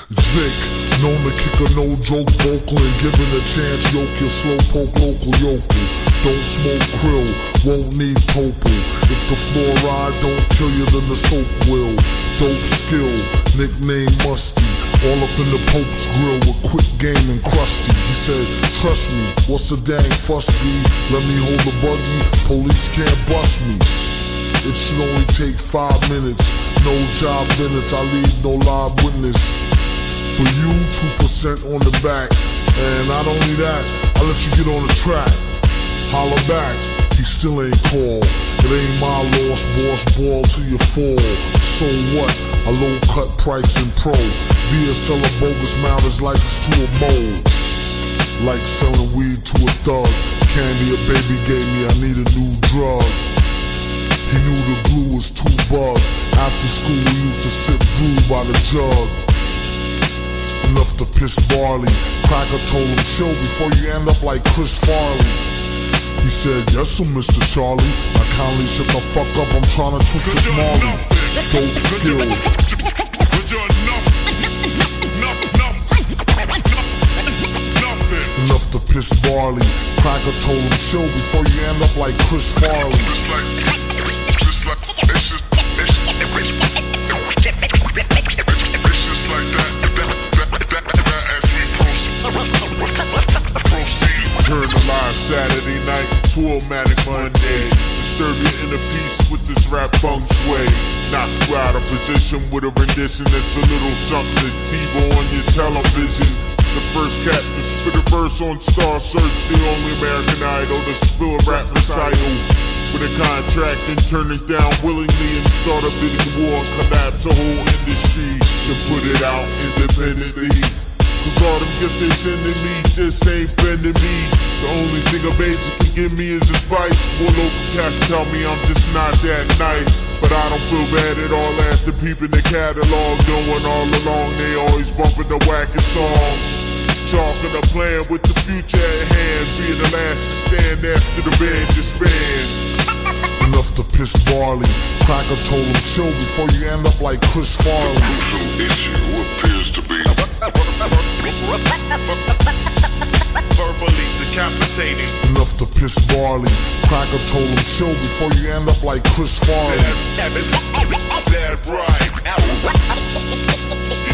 Vic, known to kick a no-joke vocal and given a chance, yoke your slowpoke local yokel. Don't smoke krill, won't need topal. If the fluoride don't kill you, then the soap will. Dope skill, nickname Musty. All up in the Pope's grill with quick game and crusty. He said, trust me, what's the dang fuss be? Let me hold the buggy, police can't bust me. It should only take 5 minutes. No job minutes, I leave no live witness. For you, 2% on the back. And not only that, I let you get on the track. Holler back, he still ain't called. It ain't my loss, boss, ball till you fall. So what? A low cut price in pro. Via sell a bogus marriage license to a mole. Like selling weed to a thug. Candy a baby gave me, I need a new drug. He knew the glue was too bug. After school we used to sip brew by the jug. Enough to piss barley. Cracker told him chill before you end up like Chris Farley. He said, yes sir, Mr. Charlie. I kindly shut the fuck up, I'm trying to twist this Marley. Dope skill. Enough to piss barley. Cracker told him chill before you end up like Chris Farley. Turn the live Saturday night to a manic Monday. Disturb your inner peace with this rap funk sway. Knock you out of position with a rendition that's a little something to TiVo on your television. The first cat to spit a verse on Star Search, the only American Idol to spill a rap recital. With a contract and turn it down willingly and start a bidding war and collapse a whole industry. Then put it out independently. Cause all them gifts they sending me just ain't bending me. The only thing a major can give me is advice. More local cats tell me I'm just not that nice. But I don't feel bad at all after peeping the catalog. Knowing all along they always bumping the wacky songs. Chalking a plan with the future at hand. Being the last to stand after the band disbands. Enough to piss barley. Cracker told him chill before you end up like Chris Farley. The issue appears to be verbally decapitating. Enough to piss barley. Cracker told him chill before you end up like Chris Farley. That's right.